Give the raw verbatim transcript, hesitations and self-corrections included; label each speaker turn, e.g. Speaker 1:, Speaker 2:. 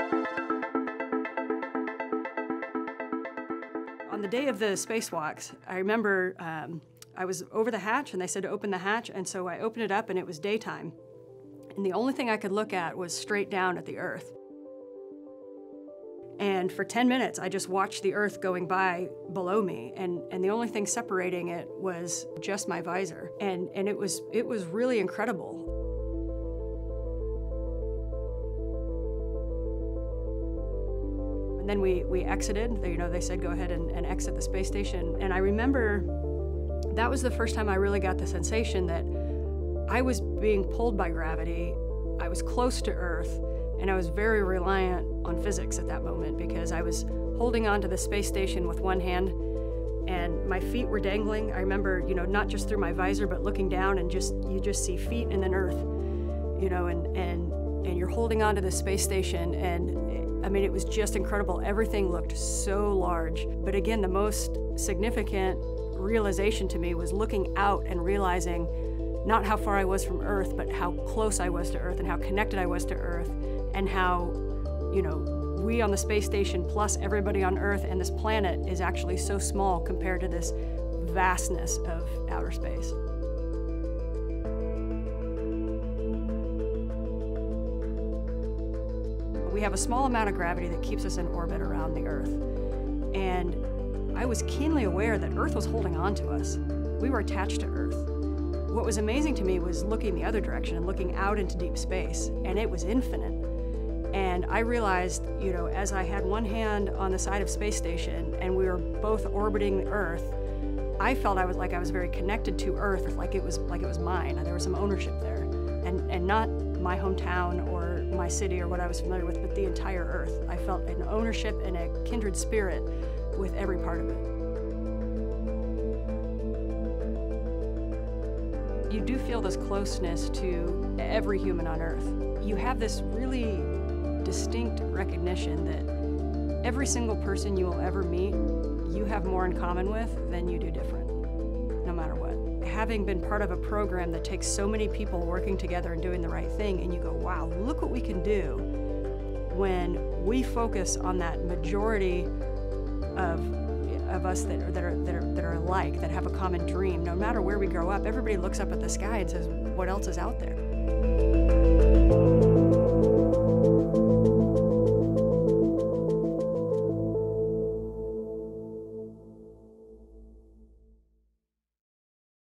Speaker 1: On the day of the spacewalks, I remember um, I was over the hatch and they said to open the hatch, and so I opened it up and it was daytime. And the only thing I could look at was straight down at the Earth. And for ten minutes, I just watched the Earth going by below me, and, and the only thing separating it was just my visor. And, and it was, it was really incredible. And then we, we exited. They, you know, they said, go ahead and, and exit the space station. And I remember that was the first time I really got the sensation that I was being pulled by gravity. I was close to Earth, and I was very reliant on physics at that moment because I was holding on to the space station with one hand, and my feet were dangling. I remember, you know, not just through my visor, but looking down, and just you just see feet and then Earth, you know, and and and you're holding on to the space station, and I mean, it was just incredible. Everything looked so large. But again, the most significant realization to me was looking out and realizing not how far I was from Earth, but how close I was to Earth and how connected I was to Earth, and how, you know, we on the space station plus everybody on Earth and this planet is actually so small compared to this vastness of outer space. We have a small amount of gravity that keeps us in orbit around the Earth. And I was keenly aware that Earth was holding on to us. We were attached to Earth. What was amazing to me was looking the other direction and looking out into deep space, and it was infinite. And I realized, you know, as I had one hand on the side of space station and we were both orbiting Earth, I felt I was like I was very connected to Earth, like it was like it was mine. There was some ownership there, and and not my hometown or my city or what I was familiar with, but the entire Earth. I felt an ownership and a kindred spirit with every part of it. You do feel this closeness to every human on Earth. You have this really distinct recognition that every single person you will ever meet, you have more in common with than you do different, no matter what. Having been part of a program that takes so many people working together and doing the right thing, and you go, wow, look what we can do when we focus on that majority of of us that are, that are, that are, that are alike, that have a common dream. No matter where we grow up, everybody looks up at the sky and says, what else is out there?